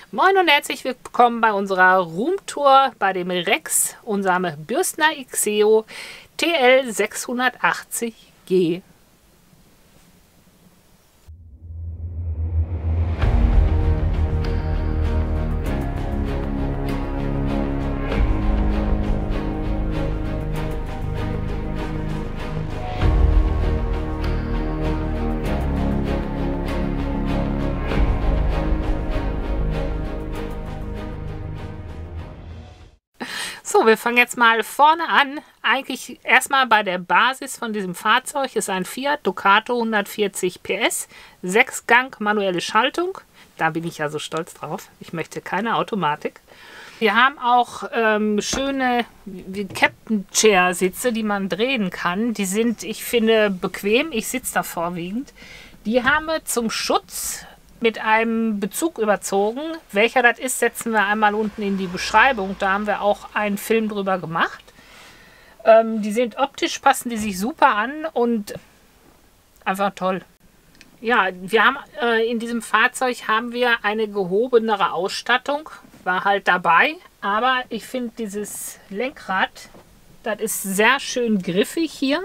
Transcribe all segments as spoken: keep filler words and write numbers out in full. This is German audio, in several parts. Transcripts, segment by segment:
Moin und herzlich willkommen bei unserer Roomtour bei dem Rex, unserem Bürstner Xeo T L sechshundertachtzig G. So, wir fangen jetzt mal vorne an. Eigentlich erstmal bei der Basis von diesem Fahrzeug ist ein Fiat Ducato hundertvierzig P S, sechs Gang manuelle Schaltung. Da bin ich ja so stolz drauf. Ich möchte keine Automatik. Wir haben auch ähm, schöne Captain Chair Sitze, die man drehen kann. Die sind, ich finde, bequem. Ich sitze da vorwiegend. Die haben wir zum Schutz mit einem Bezug überzogen. Welcher das ist, setzen wir einmal unten in die Beschreibung. Da haben wir auch einen Film drüber gemacht. Ähm, die sind optisch, passen die sich super an und einfach toll. Ja, wir haben äh, in diesem Fahrzeug haben wir eine gehobenere Ausstattung. War halt dabei. Aber ich finde dieses Lenkrad, das ist sehr schön griffig hier.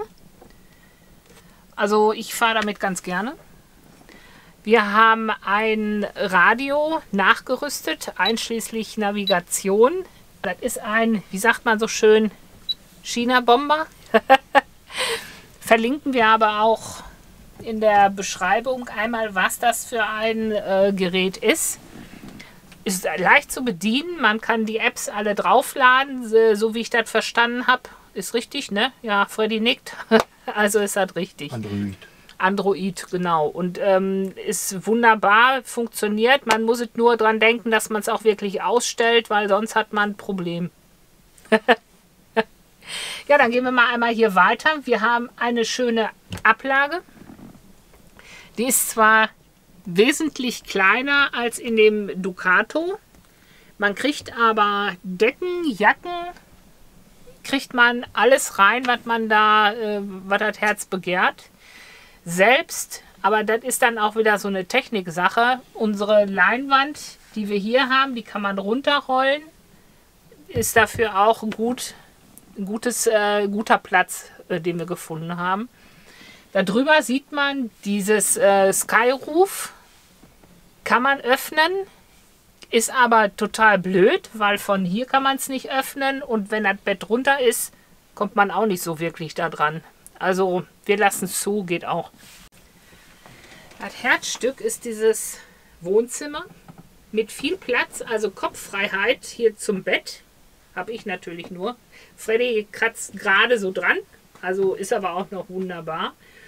Also ich fahre damit ganz gerne. Wir haben ein Radio nachgerüstet, einschließlich Navigation. Das ist ein, wie sagt man so schön, China-Bomber. Verlinken wir aber auch in der Beschreibung einmal, was das für ein äh, Gerät ist. Ist leicht zu bedienen, man kann die Apps alle draufladen, so wie ich das verstanden habe. Ist richtig, ne? Ja, Freddy nickt. Also ist das richtig. Android. Android, genau. Und ähm, ist wunderbar, funktioniert. Man muss es nur dran denken, dass man es auch wirklich ausstellt, weil sonst hat man ein Problem. Ja, dann gehen wir mal einmal hier weiter. Wir haben eine schöne Ablage. Die ist zwar wesentlich kleiner als in dem Ducato. Man kriegt aber Decken, Jacken, kriegt man alles rein, was man da, äh, was das Herz begehrt. Selbst, aber das ist dann auch wieder so eine Techniksache. Unsere Leinwand, die wir hier haben, die kann man runterrollen. Ist dafür auch gut, ein gutes, äh, guter Platz, äh, den wir gefunden haben. Darüber sieht man dieses äh, Skyroof. Kann man öffnen, ist aber total blöd, weil von hier kann man es nicht öffnen. Und wenn das Bett runter ist, kommt man auch nicht so wirklich da dran. Also wir lassen es zu, geht auch. Das Herzstück ist dieses Wohnzimmer mit viel Platz, also Kopffreiheit hier zum Bett. Habe ich natürlich nur. Freddy kratzt gerade so dran, also ist aber auch noch wunderbar.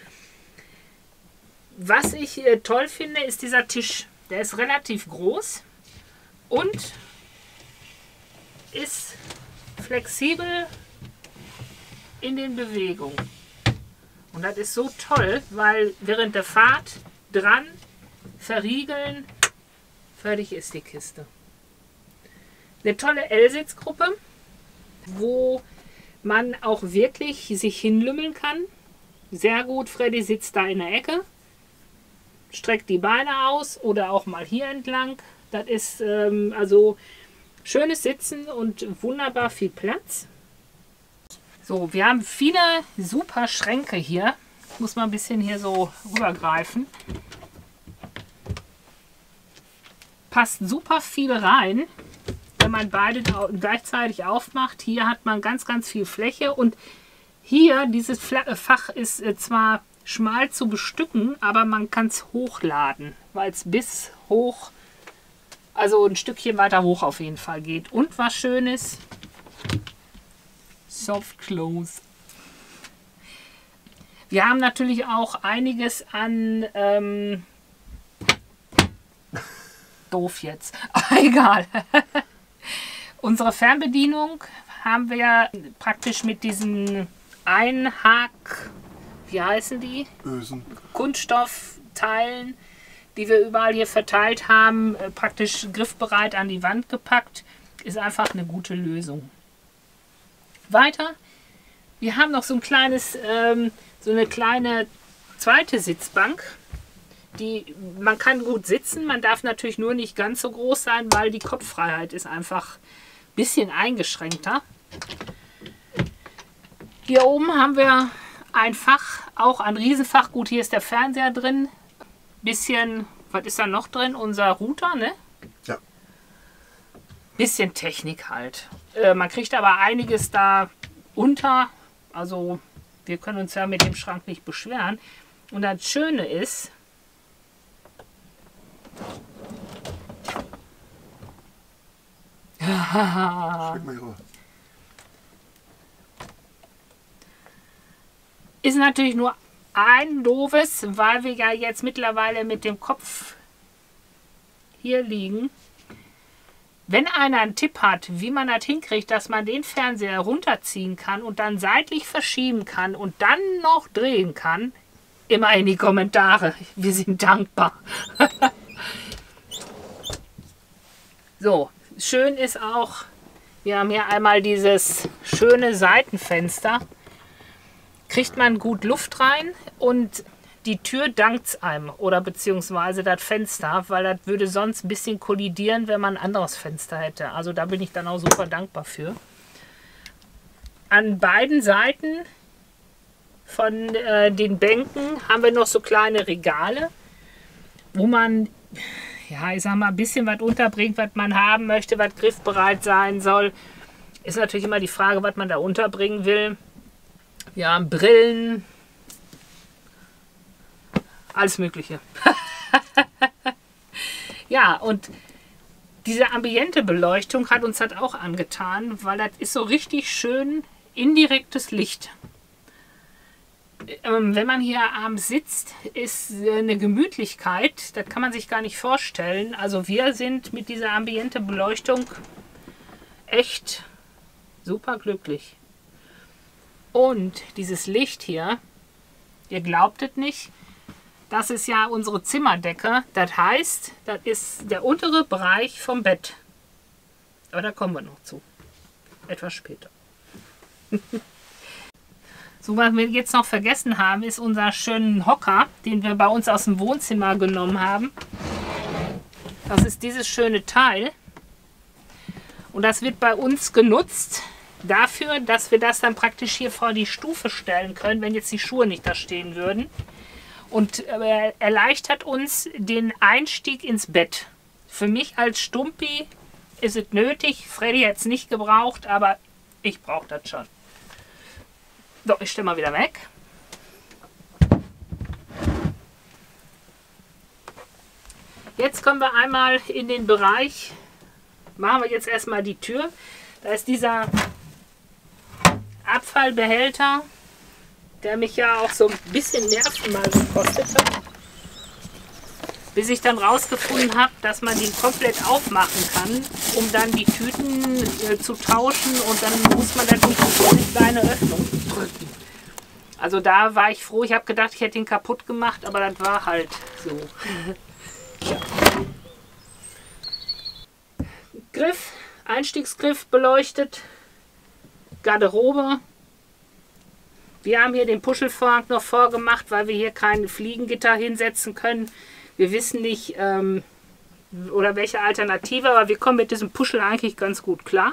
Was ich äh, toll finde, ist dieser Tisch. Der ist relativ groß und ist flexibel in den Bewegungen. Und das ist so toll, weil während der Fahrt dran, verriegeln, fertig ist die Kiste. Eine tolle L-Sitzgruppe, wo man auch wirklich sich hinlümmeln kann. Sehr gut, Freddy sitzt da in der Ecke, streckt die Beine aus oder auch mal hier entlang. Das ist ähm, also schönes Sitzen und wunderbar viel Platz. So, wir haben viele super Schränke hier. Ich muss mal ein bisschen hier so rübergreifen. Passt super viel rein, wenn man beide gleichzeitig aufmacht. Hier hat man ganz, ganz viel Fläche. Und hier, dieses Fach ist zwar schmal zu bestücken, aber man kann es hochladen, weil es bis hoch, also ein Stückchen weiter hoch auf jeden Fall geht. Und was Schönes, Soft Close. Wir haben natürlich auch einiges an ähm, doof jetzt. Egal. Unsere Fernbedienung haben wir praktisch mit diesen Einhak, wie heißen die? Ösen. Kunststoffteilen, die wir überall hier verteilt haben, praktisch griffbereit an die Wand gepackt. Ist einfach eine gute Lösung. Weiter, wir haben noch so ein kleines, ähm, so eine kleine zweite Sitzbank. Die, man kann gut sitzen, man darf natürlich nur nicht ganz so groß sein, weil die Kopffreiheit ist einfach ein bisschen eingeschränkter. Hier oben haben wir ein Fach, auch ein Riesenfach. Gut, hier ist der Fernseher drin. Bisschen, was ist da noch drin? Unser Router, ne? Ja. Bisschen Technik halt. Äh, man kriegt aber einiges da unter. Also wir können uns ja mit dem Schrank nicht beschweren. Und das Schöne ist, Schreck mal rüber. ist natürlich nur ein doofes, weil wir ja jetzt mittlerweile mit dem Kopf hier liegen. Wenn einer einen Tipp hat, wie man das hinkriegt, dass man den Fernseher runterziehen kann und dann seitlich verschieben kann und dann noch drehen kann, immer in die Kommentare. Wir sind dankbar. So, schön ist auch, wir haben hier einmal dieses schöne Seitenfenster. Kriegt man gut Luft rein und die Tür dankt es einem oder beziehungsweise das Fenster, weil das würde sonst ein bisschen kollidieren, wenn man ein anderes Fenster hätte. Also da bin ich dann auch super dankbar für. An beiden Seiten von äh, den Bänken haben wir noch so kleine Regale, wo man, ja, ich sag mal, ein bisschen was unterbringt, was man haben möchte, was griffbereit sein soll. Ist natürlich immer die Frage, was man da unterbringen will. Wir haben Brillen, alles Mögliche. Ja, und diese ambiente Beleuchtung hat uns das auch angetan, weil das ist so richtig schön indirektes Licht. Ähm, wenn man hier abends sitzt, ist eine Gemütlichkeit, das kann man sich gar nicht vorstellen. Also wir sind mit dieser ambiente Beleuchtung echt super glücklich. Und dieses Licht hier, ihr glaubt es nicht, das ist ja unsere Zimmerdecke. Das heißt, das ist der untere Bereich vom Bett. Aber da kommen wir noch zu. Etwas später. So, was wir jetzt noch vergessen haben, ist unser schönen Hocker, den wir bei uns aus dem Wohnzimmer genommen haben. Das ist dieses schöne Teil. Und das wird bei uns genutzt dafür, dass wir das dann praktisch hier vor die Stufe stellen können, wenn jetzt die Schuhe nicht da stehen würden. Und äh, erleichtert uns den Einstieg ins Bett. Für mich als Stumpi ist es nötig. Freddy hat es nicht gebraucht, aber ich brauche das schon. So, ich stelle mal wieder weg. Jetzt kommen wir einmal in den Bereich. Machen wir jetzt erstmal die Tür. Da ist dieser Abfallbehälter, der mich ja auch so ein bisschen Nerven mal gekostet hat. Bis ich dann rausgefunden habe, dass man den komplett aufmachen kann, um dann die Tüten äh, zu tauschen, und dann muss man natürlich eine kleine Öffnung drücken. Also da war ich froh, ich habe gedacht, ich hätte ihn kaputt gemacht, aber das war halt so. Ja. Griff, Einstiegsgriff beleuchtet, Garderobe. Wir haben hier den Puschelvorhang noch vorgemacht, weil wir hier kein Fliegengitter hinsetzen können. Wir wissen nicht, ähm, oder welche Alternative, aber wir kommen mit diesem Puschel eigentlich ganz gut klar.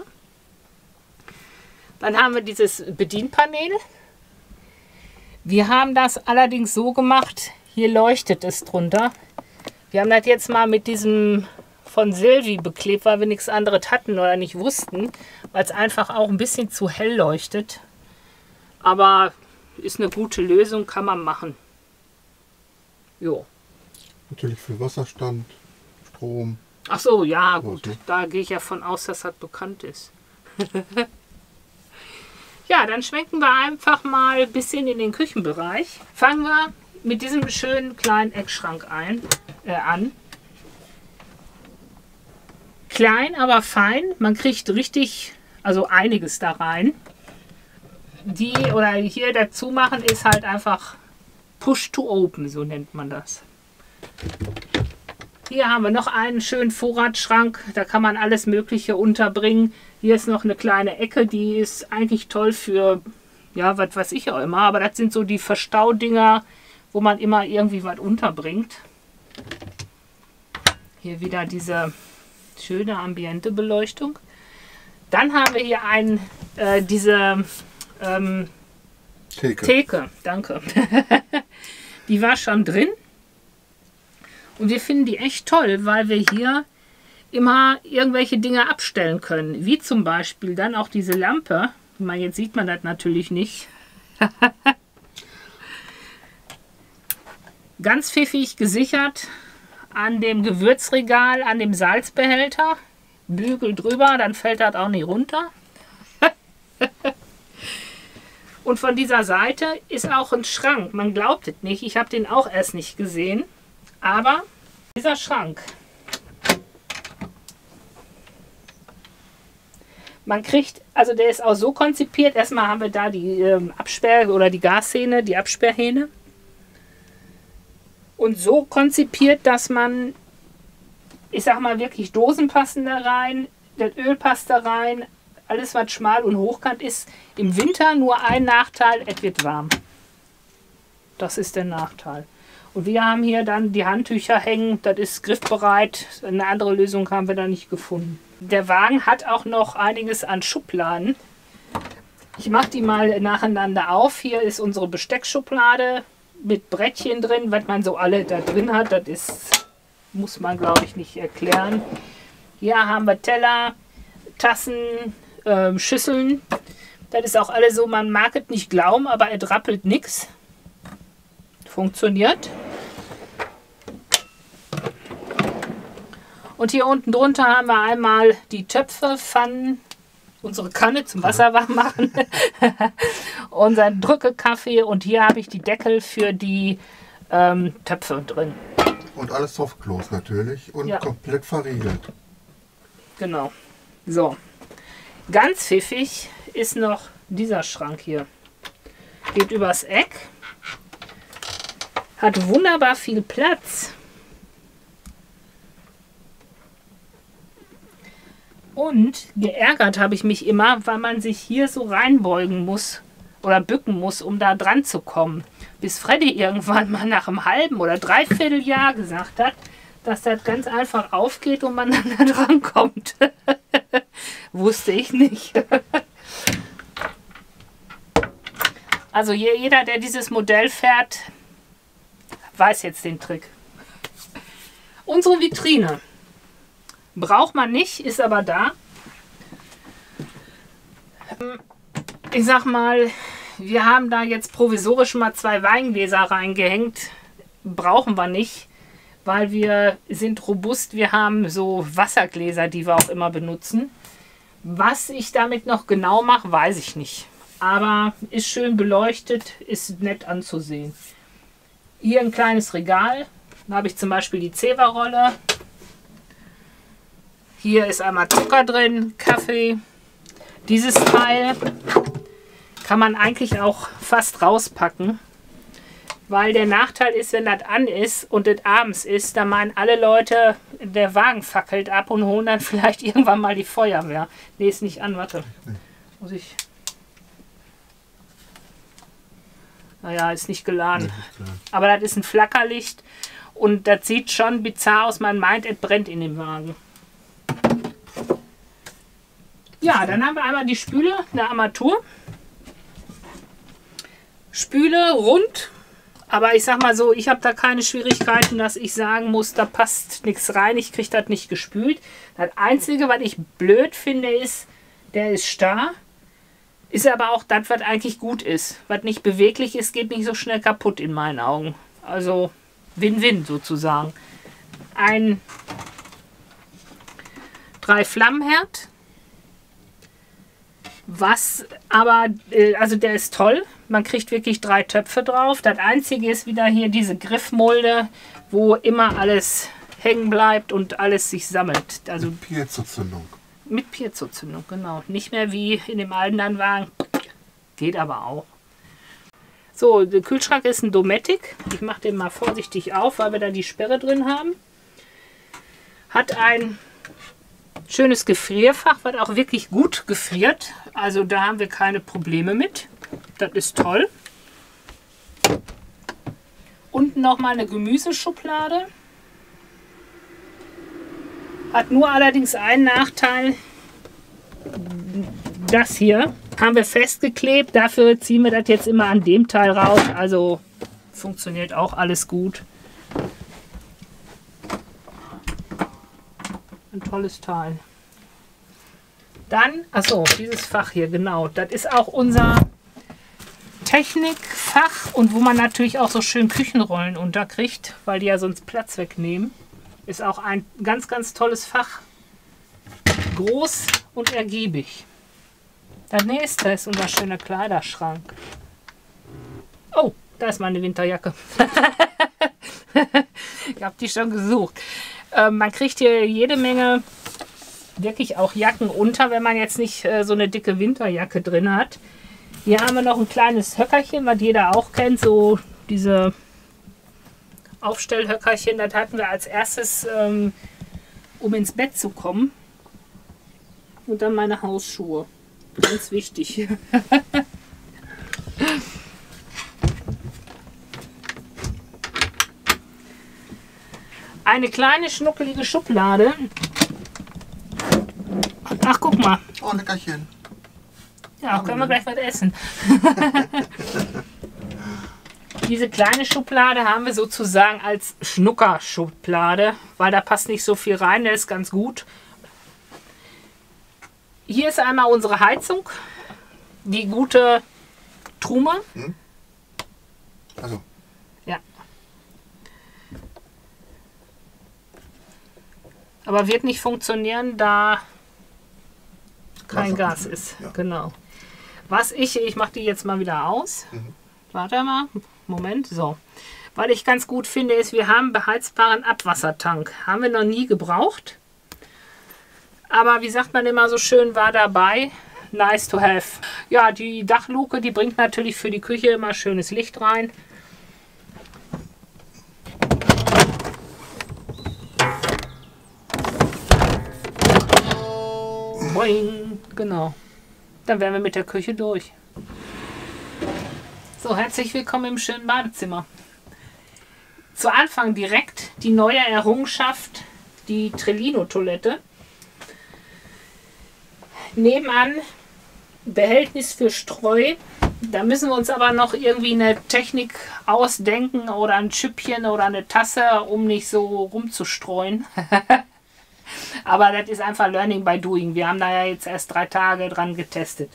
Dann haben wir dieses Bedienpanel. Wir haben das allerdings so gemacht, hier leuchtet es drunter. Wir haben das jetzt mal mit diesem von Silvi beklebt, weil wir nichts anderes hatten oder nicht wussten, weil es einfach auch ein bisschen zu hell leuchtet. Aber ist eine gute Lösung, kann man machen. Jo. Natürlich für Wasserstand, Strom. Ach so, ja So, gut, ne? da gehe ich ja von aus, dass das bekannt ist. Ja, dann schwenken wir einfach mal ein bisschen in den Küchenbereich. Fangen wir mit diesem schönen kleinen Eckschrank ein, äh, an. Klein, aber fein. Man kriegt richtig, also einiges da rein. Die oder hier dazu machen ist halt einfach Push to Open, so nennt man das. Hier haben wir noch einen schönen Vorratsschrank, da kann man alles Mögliche unterbringen. Hier ist noch eine kleine Ecke, die ist eigentlich toll für, ja, was weiß ich auch immer, aber das sind so die Verstaudinger, wo man immer irgendwie was unterbringt. Hier wieder diese schöne Ambiente-Beleuchtung. Dann haben wir hier ein, äh, diese ähm, Theke. Theke. Danke. Die war schon drin. Und wir finden die echt toll, weil wir hier immer irgendwelche Dinge abstellen können. Wie zum Beispiel dann auch diese Lampe. Mal, jetzt sieht man das natürlich nicht. Ganz pfiffig gesichert an dem Gewürzregal, an dem Salzbehälter. Bügel drüber, dann fällt das auch nicht runter. Und von dieser Seite ist auch ein Schrank. Man glaubt es nicht, ich habe den auch erst nicht gesehen. Aber dieser Schrank. Man kriegt, also der ist auch so konzipiert. Erstmal haben wir da die ähm, Absperr- oder die Gashähne, die Absperrhähne. Und so konzipiert, dass man, ich sag mal wirklich, Dosen passen da rein, das Öl passt da rein, alles was schmal und hochkant ist. Im Winter nur ein Nachteil, es wird warm. Das ist der Nachteil. Und wir haben hier dann die Handtücher hängen, das ist griffbereit. Eine andere Lösung haben wir da nicht gefunden. Der Wagen hat auch noch einiges an Schubladen. Ich mache die mal nacheinander auf. Hier ist unsere Besteckschublade mit Brettchen drin, was man so alle da drin hat. Das ist, muss man glaube ich nicht erklären. Hier haben wir Teller, Tassen, äh, Schüsseln. Das ist auch alles so, man mag es nicht glauben, aber es rappelt nichts. Funktioniert. Und hier unten drunter haben wir einmal die Töpfe, Pfannen, unsere Kanne zum Wasser warm machen, unseren Drückekaffee und hier habe ich die Deckel für die ähm, Töpfe drin. Und alles Softclose natürlich und ja. komplett verriegelt. Genau. So. Ganz pfiffig ist noch dieser Schrank hier. Geht übers Eck. Hat wunderbar viel Platz. Und geärgert habe ich mich immer, weil man sich hier so reinbeugen muss oder bücken muss, um da dran zu kommen. Bis Freddy irgendwann mal nach einem halben oder dreiviertel Jahr gesagt hat, dass das ganz einfach aufgeht und man dann da dran kommt. Wusste ich nicht. Also jeder, der dieses Modell fährt, weiß jetzt den Trick. Unsere Vitrine. Braucht man nicht, ist aber da. Ich sag mal, wir haben da jetzt provisorisch mal zwei Weingläser reingehängt. Brauchen wir nicht, weil wir sind robust. Wir haben so Wassergläser, die wir auch immer benutzen. Was ich damit noch genau mache, weiß ich nicht. Aber ist schön beleuchtet, ist nett anzusehen. Hier ein kleines Regal. Da habe ich zum Beispiel die Zewa-Rolle. Hier ist einmal Zucker drin, Kaffee. Dieses Teil kann man eigentlich auch fast rauspacken, weil der Nachteil ist, wenn das an ist und es abends ist, dann meinen alle Leute, der Wagen fackelt ab und holen dann vielleicht irgendwann mal die Feuerwehr. Nee, ist nicht an, warte. Muss ich... Naja, ist nicht geladen. Aber das ist ein Flackerlicht und das sieht schon bizarr aus. Man meint, es brennt in dem Wagen. Ja, dann haben wir einmal die Spüle, eine Armatur. Spüle rund, aber ich sag mal so, ich habe da keine Schwierigkeiten, dass ich sagen muss, da passt nichts rein, ich kriege das nicht gespült. Das Einzige, was ich blöd finde, ist, der ist starr. Ist aber auch das, was eigentlich gut ist. Was nicht beweglich ist, geht nicht so schnell kaputt in meinen Augen. Also Win-Win sozusagen. Ein Drei-Flammenherd. Was aber, also der ist toll. Man kriegt wirklich drei Töpfe drauf. Das Einzige ist wieder hier diese Griffmulde, wo immer alles hängen bleibt und alles sich sammelt. Also mit Piezozündung. Mit Piezozündung, genau. Nicht mehr wie in dem alten Wagen. Geht aber auch. So, der Kühlschrank ist ein Dometic. Ich mache den mal vorsichtig auf, weil wir da die Sperre drin haben. Hat ein schönes Gefrierfach, was auch wirklich gut gefriert. Also da haben wir keine Probleme mit. Das ist toll. Unten nochmal eine Gemüseschublade. Hat nur allerdings einen Nachteil. Das hier haben wir festgeklebt. Dafür ziehen wir das jetzt immer an dem Teil raus. Also funktioniert auch alles gut. Ein tolles Teil. Dann, achso, dieses Fach hier, genau. Das ist auch unser Technikfach und wo man natürlich auch so schön Küchenrollen unterkriegt, weil die ja sonst Platz wegnehmen. Ist auch ein ganz, ganz tolles Fach. Groß und ergiebig. Das nächste ist unser schöner Kleiderschrank. Oh, da ist meine Winterjacke. Ich habe die schon gesucht. Äh, man kriegt hier jede Menge wirklich auch Jacken unter, wenn man jetzt nicht äh, so eine dicke Winterjacke drin hat. Hier haben wir noch ein kleines Höckerchen, was jeder auch kennt, so diese Aufstellhöckerchen. Das hatten wir als erstes, ähm, um ins Bett zu kommen. Und dann meine Hausschuhe. Ganz wichtig. Eine kleine schnuckelige Schublade. Ach, guck mal. Oh, Leckerchen. Ja, können wir gleich was essen. Diese kleine Schublade haben wir sozusagen als Schnuckerschublade, weil da passt nicht so viel rein, der ist ganz gut. Hier ist einmal unsere Heizung, die gute Trume. Hm? Also. Ja. Aber wird nicht funktionieren, da kein Gas ist. Ja. Genau. Was ich, ich mache die jetzt mal wieder aus. Mhm. Warte mal, Moment, so. Was ich ganz gut finde, ist, wir haben einen beheizbaren Abwassertank. Haben wir noch nie gebraucht. Aber wie sagt man immer so schön, war dabei. Nice to have. Ja, die Dachluke, die bringt natürlich für die Küche immer schönes Licht rein. Boing, genau. Dann wären wir mit der Küche durch. So, herzlich willkommen im schönen Badezimmer. Zu Anfang direkt die neue Errungenschaft, die Trellino-Toilette. Nebenan Behältnis für Streu. Da müssen wir uns aber noch irgendwie eine Technik ausdenken oder ein Schüppchen oder eine Tasse, um nicht so rumzustreuen. Aber das ist einfach Learning by Doing. Wir haben da ja jetzt erst drei Tage dran getestet.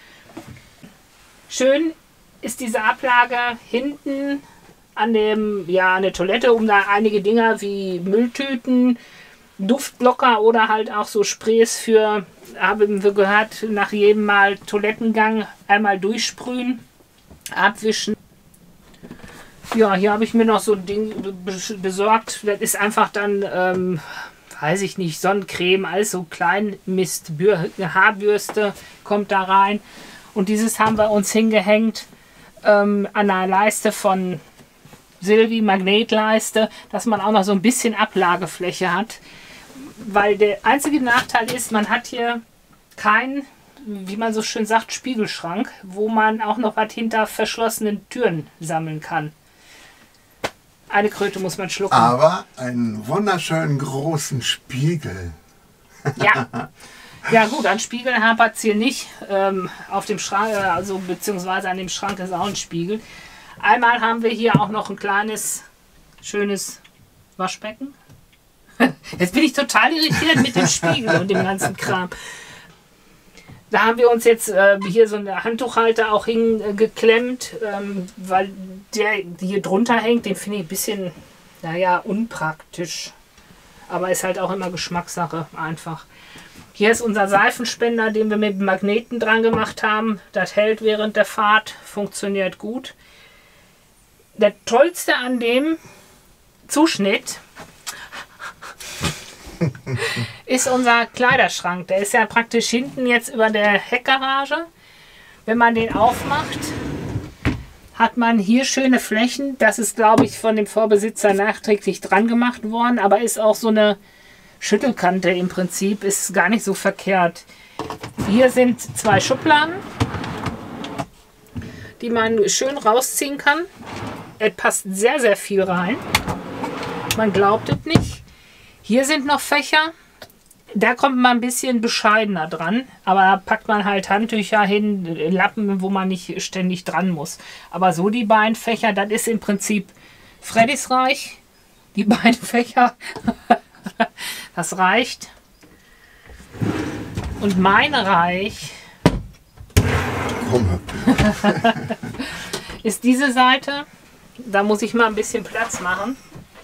Schön ist diese Ablage hinten an dem, ja, an der Toilette, um da einige Dinger wie Mülltüten, Duftblocker oder halt auch so Sprays für, haben wir gehört, nach jedem Mal Toilettengang einmal durchsprühen, abwischen. Ja, hier habe ich mir noch so ein Ding besorgt. Das ist einfach dann, ähm, weiß ich nicht, Sonnencreme, alles so klein Mist, Bür Haarbürste kommt da rein. Und dieses haben wir uns hingehängt ähm, an einer Leiste von Silvi, Magnetleiste, dass man auch noch so ein bisschen Ablagefläche hat. Weil der einzige Nachteil ist, man hat hier keinen, wie man so schön sagt, Spiegelschrank, wo man auch noch was hinter verschlossenen Türen sammeln kann. Eine Kröte muss man schlucken. Aber einen wunderschönen großen Spiegel. Ja, ja gut, an Spiegel hapert es hier nicht. Ähm, auf dem Schrank, also beziehungsweise an dem Schrank ist auch ein Spiegel. Einmal haben wir hier auch noch ein kleines, schönes Waschbecken. Jetzt bin ich total irritiert mit dem Spiegel und dem ganzen Kram. Da haben wir uns jetzt äh, hier so eine Handtuchhalter auch hingeklemmt, ähm, weil der hier drunter hängt, den finde ich ein bisschen, naja, unpraktisch. Aber ist halt auch immer Geschmackssache einfach. Hier ist unser Seifenspender, den wir mit Magneten dran gemacht haben. Das hält während der Fahrt, funktioniert gut. Der tollste an dem Zuschnitt ist unser Kleiderschrank. Der ist ja praktisch hinten jetzt über der Heckgarage. Wenn man den aufmacht, hat man hier schöne Flächen. Das ist, glaube ich, von dem Vorbesitzer nachträglich dran gemacht worden, aber ist auch so eine Schüttelkante im Prinzip, ist gar nicht so verkehrt. Hier sind zwei Schubladen, die man schön rausziehen kann. Es passt sehr, sehr viel rein. Man glaubt es nicht. Hier sind noch Fächer. Da kommt man ein bisschen bescheidener dran, aber da packt man halt Handtücher hin, Lappen, wo man nicht ständig dran muss. Aber so die beiden Fächer, das ist im Prinzip Freddys Reich. Die beiden Fächer, das reicht. Und mein Reich ist diese Seite. Da muss ich mal ein bisschen Platz machen.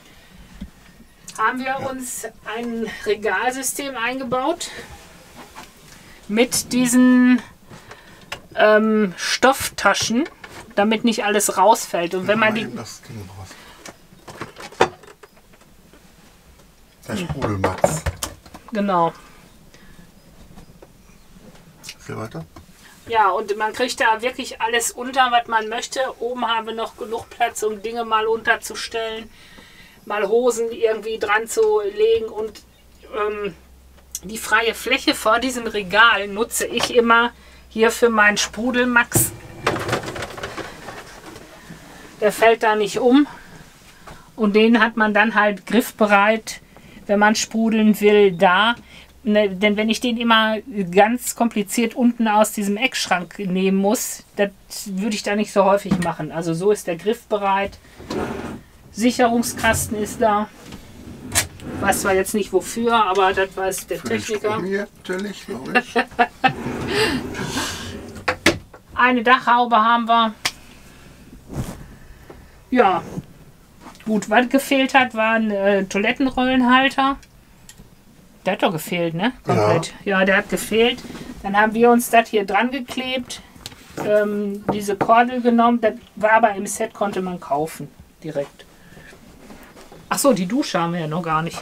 Haben wir uns ein Regalsystem eingebaut mit diesen ähm, Stofftaschen, damit nicht alles rausfällt. Und wenn man die das Ding raus. Der Sprudelmatz. Genau. Geh weiter. Ja, und man kriegt da wirklich alles unter, was man möchte. Oben haben wir noch genug Platz, um Dinge mal unterzustellen, mal Hosen irgendwie dran zu legen. Und ähm, die freie Fläche vor diesem Regal nutze ich immer hier für meinen Sprudelmax. Der fällt da nicht um. Und den hat man dann halt griffbereit, wenn man sprudeln will, da. Ne, denn wenn ich den immer ganz kompliziert unten aus diesem Eckschrank nehmen muss, das würde ich da nicht so häufig machen. Also so ist der Griff bereit. Sicherungskasten ist da. Ich weiß zwar jetzt nicht wofür, aber das weiß der Für den Techniker. Strom hier, natürlich, logisch. Eine Dachhaube haben wir. Ja, gut, was gefehlt hat, waren äh, Toilettenrollenhalter. Der hat doch gefehlt, ne? Komplett. Ja. ja, der hat gefehlt. Dann haben wir uns das hier dran geklebt. Ähm, diese Kordel genommen. Das war aber im Set, konnte man kaufen. Direkt. Achso, die Dusche haben wir ja noch gar nicht.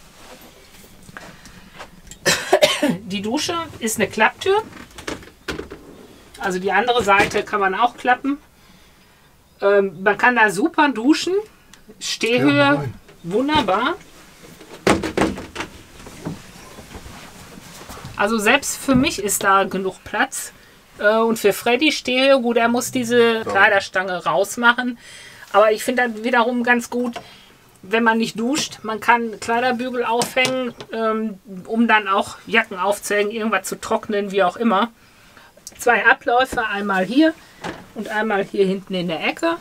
Die Dusche ist eine Klapptür. Also die andere Seite kann man auch klappen. Ähm, man kann da super duschen. Stehhöhe, Ja, wunderbar. Also selbst für mich ist da genug Platz. Äh, und für Freddy Stehhöhe, gut, er muss diese Kleiderstange rausmachen. Aber ich finde das wiederum ganz gut, wenn man nicht duscht. Man kann Kleiderbügel aufhängen, ähm, um dann auch Jacken aufzuhängen, irgendwas zu trocknen, wie auch immer. Zwei Abläufe, einmal hier und einmal hier hinten in der Ecke.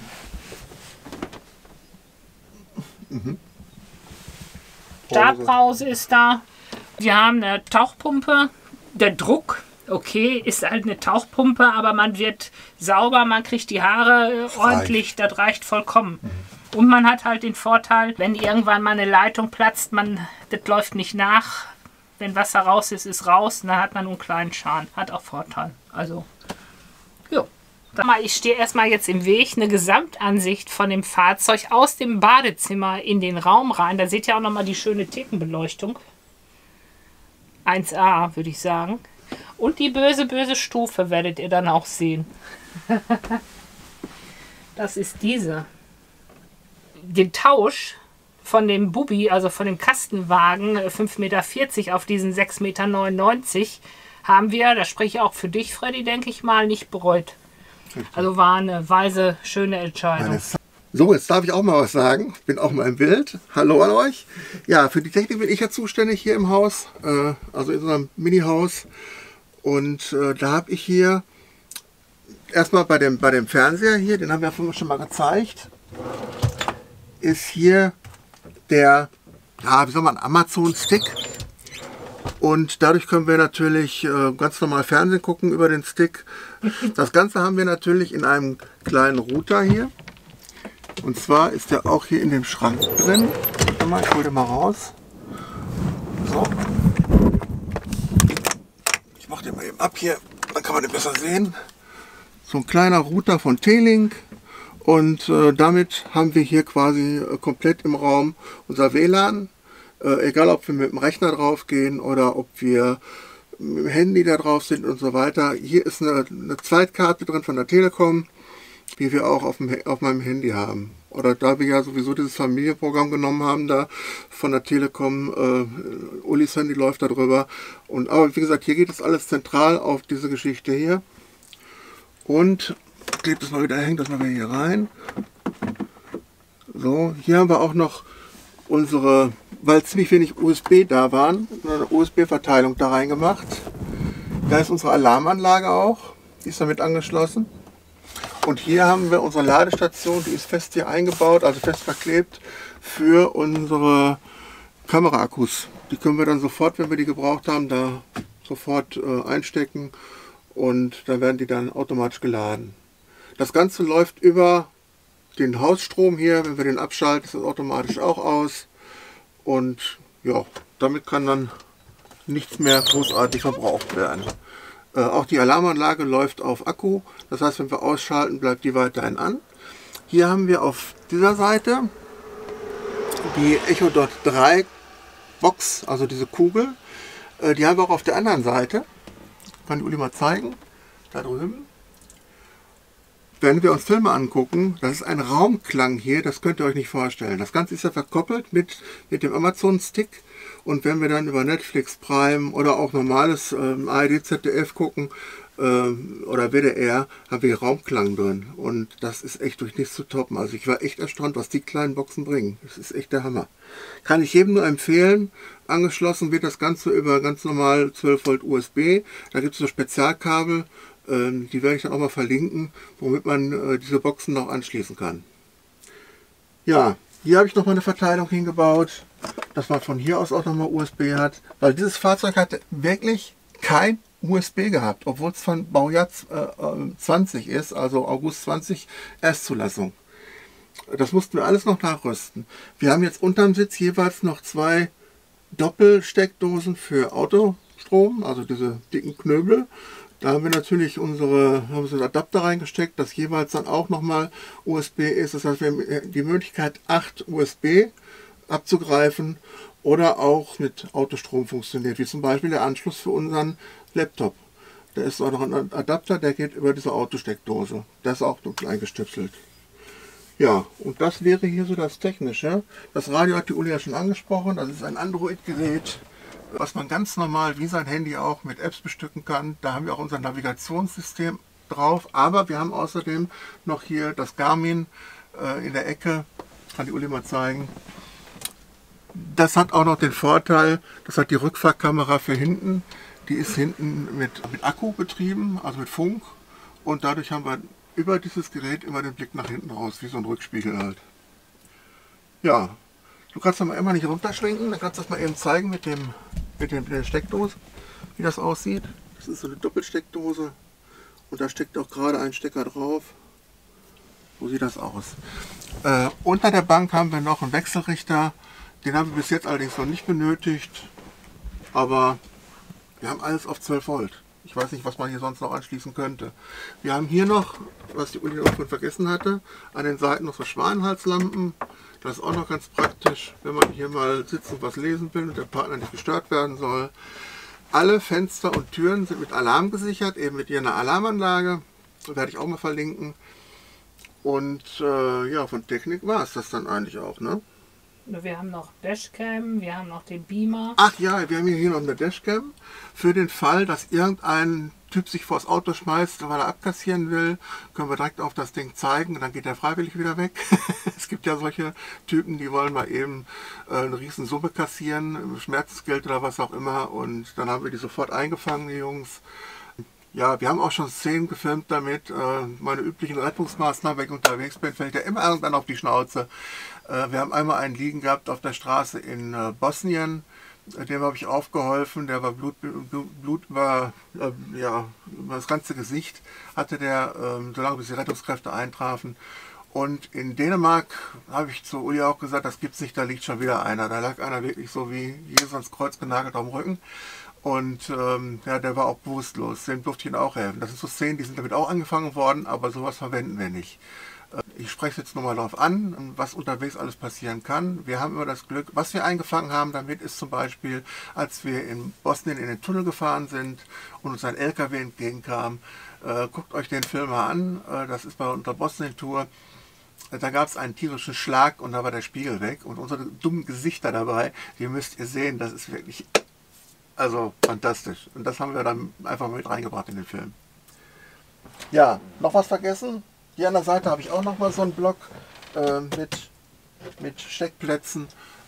Mhm. Stabbrause ist da. Wir haben eine Tauchpumpe. Der Druck, okay, ist halt eine Tauchpumpe, aber man wird sauber, man kriegt die Haare äh, ordentlich, das reicht vollkommen. Mhm. Und man hat halt den Vorteil, wenn irgendwann mal eine Leitung platzt, man, das läuft nicht nach. Wenn Wasser raus ist, ist raus, dann hat man nur einen kleinen Schaden. Hat auch Vorteil. Also, jo. Ich stehe erstmal jetzt im Weg, eine Gesamtansicht von dem Fahrzeug aus dem Badezimmer in den Raum rein. Da seht ihr auch nochmal die schöne Thekenbeleuchtung. eins A, würde ich sagen. Und die böse, böse Stufe werdet ihr dann auch sehen. Das ist diese. Den Tausch von dem Bubi, also von dem Kastenwagen fünf Meter vierzig auf diesen sechs Meter neunundneunzig haben wir, das spreche ich auch für dich, Freddy, denke ich mal, nicht bereut. Also war eine weise, schöne Entscheidung. So, jetzt darf ich auch mal was sagen. Ich bin auch mal im Bild. Hallo an euch. Ja, für die Technik bin ich ja zuständig hier im Haus, äh, also in so einem Mini-Haus. Und äh, da habe ich hier erstmal bei dem, bei dem Fernseher hier, den haben wir vorhin schon mal gezeigt, ist hier der, ja, wie soll man, Amazon-Stick. Und dadurch können wir natürlich äh, ganz normal Fernsehen gucken über den Stick. Das Ganze haben wir natürlich in einem kleinen Router hier. Und zwar ist der auch hier in dem Schrank drin. Ich hole den mal raus. So. Ich mache den mal eben ab hier, dann kann man den besser sehen. So ein kleiner Router von T-Link. Und äh, damit haben wir hier quasi äh, komplett im Raum unser W L A N. Äh, egal ob wir mit dem Rechner drauf gehen oder ob wir mit dem Handy da drauf sind und so weiter. Hier ist eine, eine Zweitkarte drin von der Telekom, die wir auch auf, dem, auf meinem Handy haben. Oder da wir ja sowieso dieses Familienprogramm genommen haben, da von der Telekom, äh, Ulis Handy läuft da drüber. Und, aber wie gesagt, hier geht es alles zentral auf diese Geschichte hier. Und ich klebe das mal wieder, hängt das mal wieder hier rein. So, hier haben wir auch noch unsere weil ziemlich wenig U S B da waren, eine U S B-Verteilung da reingemacht. Da ist unsere Alarmanlage auch, die ist damit angeschlossen. Und hier haben wir unsere Ladestation, die ist fest hier eingebaut, also fest verklebt für unsere Kameraakkus. Die können wir dann sofort, wenn wir die gebraucht haben, da sofort äh, einstecken und dann werden die dann automatisch geladen. Das Ganze läuft über den Hausstrom hier, wenn wir den abschalten, ist das automatisch auch aus. Und ja, damit kann dann nichts mehr großartig verbraucht werden. Äh, auch die Alarmanlage läuft auf Akku, das heißt, wenn wir ausschalten, bleibt die weiterhin an. Hier haben wir auf dieser Seite die Echo Dot drei Box, also diese Kugel. Äh, die haben wir auch auf der anderen Seite. Kann ich Uli mal zeigen. Da drüben. Wenn wir uns Filme angucken, das ist ein Raumklang hier, das könnt ihr euch nicht vorstellen. Das Ganze ist ja verkoppelt mit, mit dem Amazon-Stick. Und wenn wir dann über Netflix, Prime oder auch normales ähm, A R D, Z D F gucken ähm, oder W D R, haben wir Raumklang drin. Und das ist echt durch nichts zu toppen. Also ich war echt erstaunt, was die kleinen Boxen bringen. Das ist echt der Hammer. Kann ich jedem nur empfehlen. Angeschlossen wird das Ganze über ganz normal zwölf Volt U S B. Da gibt es so Spezialkabel. Die werde ich dann auch mal verlinken, womit man äh, diese Boxen noch anschließen kann. Ja, hier habe ich noch mal eine Verteilung hingebaut, dass man von hier aus auch noch mal U S B hat, weil dieses Fahrzeug hatte wirklich kein U S B gehabt, obwohl es von Baujahr äh, zwanzig ist, also August zwanzig Erstzulassung. Das mussten wir alles noch nachrüsten. Wir haben jetzt unterm Sitz jeweils noch zwei Doppelsteckdosen für Autostrom, also diese dicken Knöbel. Da haben wir natürlich unsere haben wir so einen Adapter reingesteckt, das jeweils dann auch nochmal U S B ist. Das heißt, wir haben die Möglichkeit, acht U S B abzugreifen oder auch mit Autostrom funktioniert, wie zum Beispiel der Anschluss für unseren Laptop. Da ist auch noch ein Adapter, der geht über diese Autosteckdose. Der ist auch dunkel eingestöpselt. Ja, und das wäre hier so das Technische. Das Radio hat die Uli ja schon angesprochen. Das ist ein Android-Gerät, was man ganz normal wie sein Handy auch mit Apps bestücken kann. Da haben wir auch unser Navigationssystem drauf, aber wir haben außerdem noch hier das Garmin äh, in der Ecke. Kann die Uli mal zeigen. Das hat auch noch den Vorteil, das hat die Rückfahrkamera für hinten. Die ist hinten mit, mit Akku betrieben, also mit Funk. Und dadurch haben wir über dieses Gerät immer den Blick nach hinten raus, wie so ein Rückspiegel halt. Ja. Du kannst aber immer nicht runterschwenken, dann kannst du das mal eben zeigen mit, dem, mit, dem, mit der Steckdose, wie das aussieht. Das ist so eine Doppelsteckdose und da steckt auch gerade ein Stecker drauf. So sieht das aus. Äh, unter der Bank haben wir noch einen Wechselrichter, den haben wir bis jetzt allerdings noch nicht benötigt, aber wir haben alles auf zwölf Volt. Ich weiß nicht, was man hier sonst noch anschließen könnte. Wir haben hier noch, was die Uli noch von vergessen hatte, an den Seiten noch so Schwanenhalslampen. Das ist auch noch ganz praktisch, wenn man hier mal sitzt und was lesen will und der Partner nicht gestört werden soll. Alle Fenster und Türen sind mit Alarm gesichert, eben mit einer Alarmanlage. Das werde ich auch mal verlinken. Und äh, ja, von Technik war es das dann eigentlich auch, ne? Wir haben noch Dashcam, wir haben noch den Beamer. Ach ja, wir haben hier noch eine Dashcam. Für den Fall, dass irgendein Typ sich vors Auto schmeißt, weil er abkassieren will, können wir direkt auf das Ding zeigen und dann geht er freiwillig wieder weg. Es gibt ja solche Typen, die wollen mal eben äh, eine riesen Summe kassieren, Schmerzensgeld oder was auch immer, und dann haben wir die sofort eingefangen, die Jungs. Ja, wir haben auch schon Szenen gefilmt damit. Äh, meine üblichen Rettungsmaßnahmen, wenn ich unterwegs bin, fällt ja immer irgendwann auf die Schnauze. Äh, wir haben einmal einen liegen gehabt auf der Straße in äh, Bosnien. Dem habe ich aufgeholfen, der war Blut, Blut, Blut war, äh, ja, über das ganze Gesicht hatte der, äh, solange bis die Rettungskräfte eintrafen. Und in Dänemark habe ich zu Uli auch gesagt, das gibt's nicht, da liegt schon wieder einer. Da lag einer wirklich so wie Jesus ans Kreuz genagelt am Rücken. Und ähm, ja, der war auch bewusstlos, dem durfte ich ihnen auch helfen. Das sind so Szenen, die sind damit auch angefangen worden, aber sowas verwenden wir nicht. Ich spreche jetzt nochmal darauf an, was unterwegs alles passieren kann. Wir haben immer das Glück, was wir eingefangen haben damit, ist zum Beispiel, als wir in Bosnien in den Tunnel gefahren sind und uns ein L K W entgegenkam. Äh, guckt euch den Film mal an, äh, das ist bei unserer Bosnien-Tour. Da gab es einen tierischen Schlag und da war der Spiegel weg. Und unsere dummen Gesichter dabei, die müsst ihr sehen, das ist wirklich, also fantastisch. Und das haben wir dann einfach mit reingebracht in den Film. Ja, noch was vergessen? Hier an der Seite habe ich auch noch mal so einen Block äh, mit, mit Steckplätzen.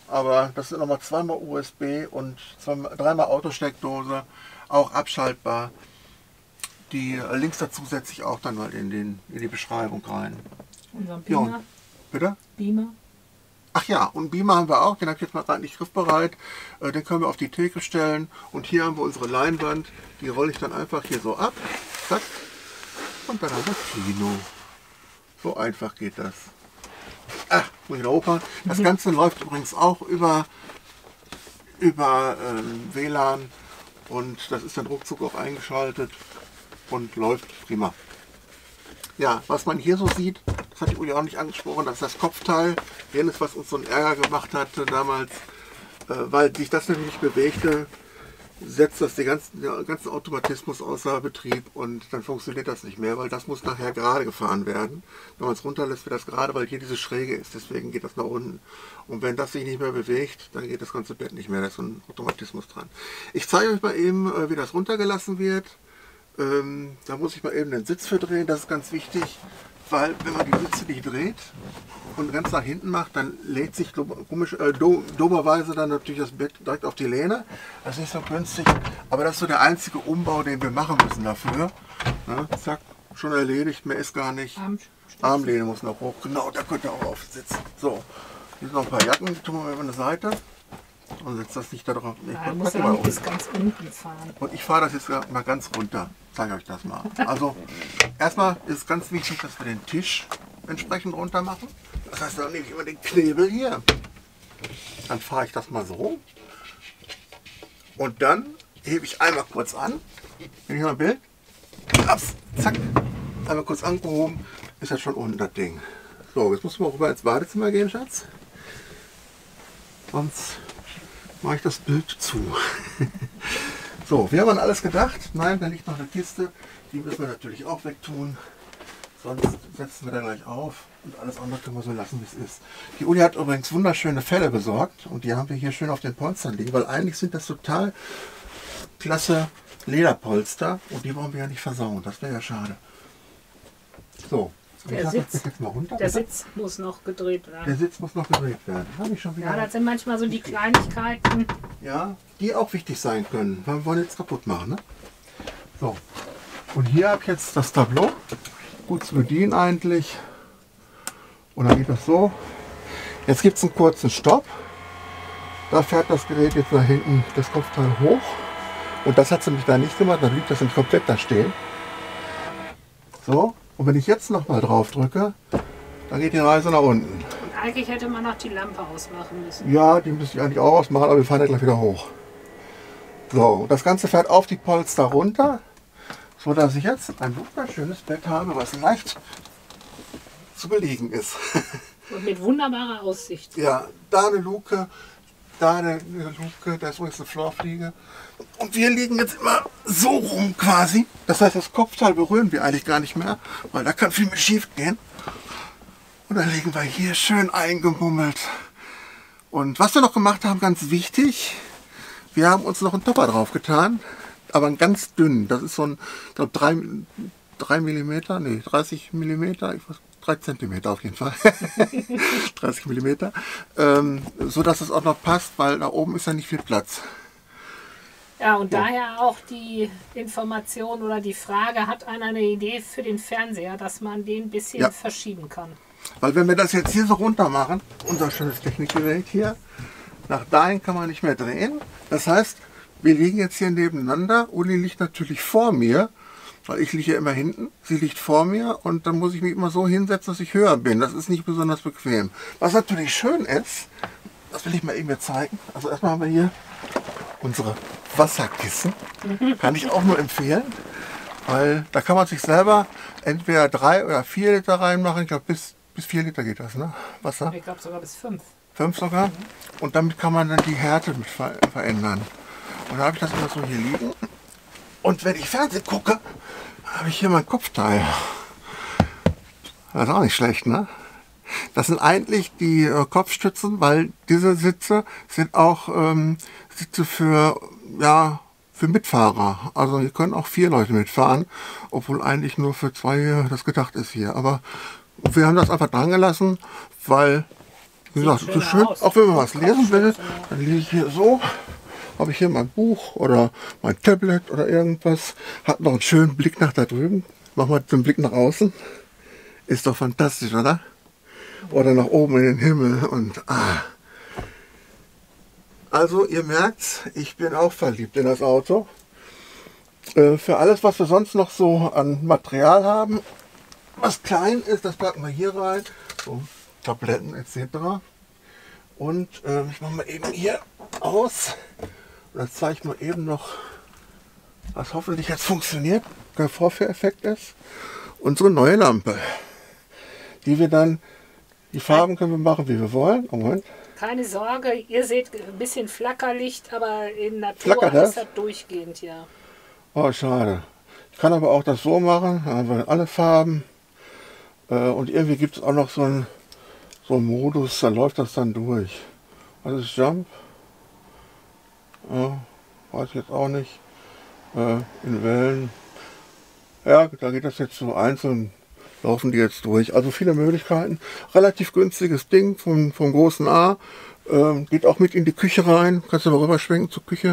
Aber das sind nochmal zweimal U S B und zweimal, dreimal Autosteckdose, auch abschaltbar. Die Links dazu setze ich auch dann mal in, den, in die Beschreibung rein. Unseren Beamer. Ja, bitte? Beamer. Ach ja, und einen Beamer haben wir auch, den habe ich jetzt mal gerade nicht griffbereit. Äh, den können wir auf die Theke stellen. Und hier haben wir unsere Leinwand, die rolle ich dann einfach hier so ab. Zack. Und dann haben wir Kino. So einfach geht das. Ach, muss ich wieder hochfahren. Das Ganze läuft übrigens auch über, über ähm, W L A N. Und das ist dann ruckzuck auch eingeschaltet und läuft prima. Ja, was man hier so sieht, das hatte ich Uli auch nicht angesprochen, das ist das Kopfteil. Jenes, was uns so einen Ärger gemacht hatte damals, äh, weil sich das nämlich nicht bewegte, setzt das den ganzen, den ganzen Automatismus außer Betrieb und dann funktioniert das nicht mehr, weil das muss nachher gerade gefahren werden. Wenn man es runterlässt, wird das gerade, weil hier diese Schräge ist, deswegen geht das nach unten. Und wenn das sich nicht mehr bewegt, dann geht das ganze Bett nicht mehr, da ist so ein Automatismus dran. Ich zeige euch mal eben, wie das runtergelassen wird. Ähm, da muss ich mal eben den Sitz für drehen, das ist ganz wichtig, weil wenn man die Sitze nicht dreht und ganz nach hinten macht, dann lädt sich komisch, äh, do, doberweise dann natürlich das Bett direkt auf die Lehne. Das ist nicht so günstig, aber das ist so der einzige Umbau, den wir machen müssen dafür. Ja, zack, schon erledigt, mehr ist gar nicht. Armlehne muss noch hoch, genau, da könnt ihr auch aufsitzen. So, hier sind noch ein paar Jacken, die tun wir mal über eine Seite. Und setzt das nicht da drauf. Nee, ja, muss ja nicht bis ganz unten fahren. Und ich fahre das jetzt mal ganz runter. Ich zeige euch das mal. Also erstmal ist ganz wichtig, dass wir den Tisch entsprechend runter machen. Das heißt, dann nehme ich immer den Knebel hier. Dann fahre ich das mal so. Und dann hebe ich einmal kurz an. Wenn ich mal ein Bild. Ups, zack. Einmal kurz angehoben. Ist das schon unten das Ding. So, jetzt muss man auch rüber ins Badezimmer gehen, Schatz. Sonst mache ich das Bild zu. So, wir haben an alles gedacht. Nein, da liegt noch eine Kiste. Die müssen wir natürlich auch wegtun. Sonst setzen wir da gleich auf. Und alles andere können wir so lassen, wie es ist. Die Uli hat übrigens wunderschöne Felle besorgt. Und die haben wir hier schön auf den Polstern liegen. Weil eigentlich sind das total klasse Lederpolster. Und die wollen wir ja nicht versauen. Das wäre ja schade. So. Der, Sitz, jetzt mal runter, der Sitz muss noch gedreht werden. Der Sitz muss noch gedreht werden. Habe ich schon wieder. Ja, das sind manchmal so die Kleinigkeiten. Ja, die auch wichtig sein können, weil wir wollen jetzt kaputt machen. Ne? So, und hier habe ich jetzt das Tableau. Gut zu bedienen eigentlich. Und dann geht das so. Jetzt gibt es einen kurzen Stopp. Da fährt das Gerät jetzt nach hinten das Kopfteil hoch. Und das hat sie nämlich da nicht gemacht, dann blieb das nämlich komplett da stehen. So. Und wenn ich jetzt noch mal drauf drücke, dann geht die Reise nach unten. Und eigentlich hätte man noch die Lampe ausmachen müssen. Ja, die müsste ich eigentlich auch ausmachen, aber wir fahren ja gleich wieder hoch. So, das Ganze fährt auf die Polster runter, so dass ich jetzt ein wunderschönes Bett habe, was leicht zu belegen ist. Und mit wunderbarer Aussicht. Ja, da eine Luke, da eine Luke, da ist übrigens eine Floorfliege. Und wir liegen jetzt immer so rum quasi. Das heißt, das Kopfteil berühren wir eigentlich gar nicht mehr, weil da kann viel mehr schief gehen. Und dann liegen wir hier schön eingemummelt. Und was wir noch gemacht haben, ganz wichtig, wir haben uns noch einen Topper drauf getan, aber einen ganz dünnen. Das ist so ein, ich glaube, drei Millimeter, nee, dreißig Millimeter, ich weiß, drei Zentimeter auf jeden Fall. dreißig Millimeter. Ähm, so dass es auch noch passt, weil da oben ist ja nicht viel Platz. Ja, und ja. Daher auch die Information oder die Frage, hat einer eine Idee für den Fernseher, dass man den ein bisschen ja. verschieben kann. Weil wenn wir das jetzt hier so runter machen, unser schönes Technikgerät hier, nach dahin kann man nicht mehr drehen. Das heißt, wir liegen jetzt hier nebeneinander. Uli liegt natürlich vor mir, weil ich liege ja immer hinten. Sie liegt vor mir und dann muss ich mich immer so hinsetzen, dass ich höher bin. Das ist nicht besonders bequem. Was natürlich schön ist, das will ich mal eben zeigen. Also erstmal haben wir hier unsere Wasserkissen. Kann ich auch nur empfehlen, weil da kann man sich selber entweder drei oder vier Liter reinmachen. Ich glaube, bis, bis vier Liter geht das, ne? Wasser. Ich glaube sogar bis fünf. Fünf sogar. Mhm. Und damit kann man dann die Härte mit ver verändern. Und da habe ich das immer so hier liegen. Und wenn ich Fernsehen gucke, habe ich hier mein Kopfteil. Das ist auch nicht schlecht, ne? Das sind eigentlich die äh, Kopfstützen, weil diese Sitze sind auch ähm, Sitze für, ja, für Mitfahrer. Also hier können auch vier Leute mitfahren, obwohl eigentlich nur für zwei das gedacht ist hier. Aber wir haben das einfach dran gelassen, weil Wie gesagt, so schön, auch wenn man was lesen will, dann lese ich hier so. Habe ich hier mein Buch oder mein Tablet oder irgendwas. Hat noch einen schönen Blick nach da drüben. Machen wir den Blick nach außen. Ist doch fantastisch, oder? Oder nach oben in den Himmel und ah. Also ihr merkt, ich bin auch verliebt in das Auto. Äh, für alles, was wir sonst noch so an Material haben, was klein ist, das packen wir hier rein. So, Tabletten et cetera. Und äh, ich mache mal eben hier aus. Und dann zeige ich mal eben noch, was hoffentlich jetzt funktioniert, der Vorführeffekt ist. Unsere neue Lampe, die wir dann, die Farben können wir machen, wie wir wollen. Oh, Moment. Keine Sorge, ihr seht ein bisschen Flackerlicht, aber in Natur Flackert das? ist das durchgehend, ja. Oh, schade. Ich kann aber auch das so machen, dann haben wir alle Farben. Und irgendwie gibt es auch noch so einen, so einen Modus, da läuft das dann durch. Was ist Jump? Ja, weiß ich jetzt auch nicht. Äh, in Wellen. Ja, da geht das jetzt so einzeln, laufen die jetzt durch. Also viele Möglichkeiten. Relativ günstiges Ding vom, vom großen A. Ähm, geht auch mit in die Küche rein. Kannst du mal rüberschwenken zur Küche.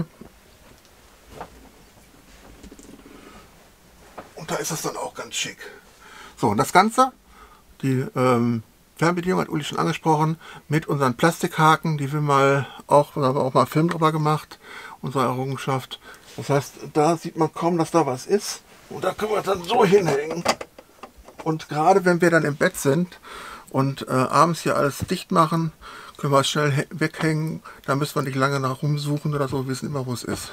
Und da ist es dann auch ganz schick. So, und das Ganze, die ähm, Fernbedienung hat Uli schon angesprochen, mit unseren Plastikhaken, die wir mal auch, da haben wir auch mal einen Film drüber gemacht, unsere Errungenschaft. Das heißt, da sieht man kaum, dass da was ist. Und da können wir dann so hinhängen. Und gerade wenn wir dann im Bett sind und äh, abends hier alles dicht machen, können wir es schnell weghängen. Da müssen wir nicht lange nach rumsuchen oder so, wir wissen immer, wo es ist.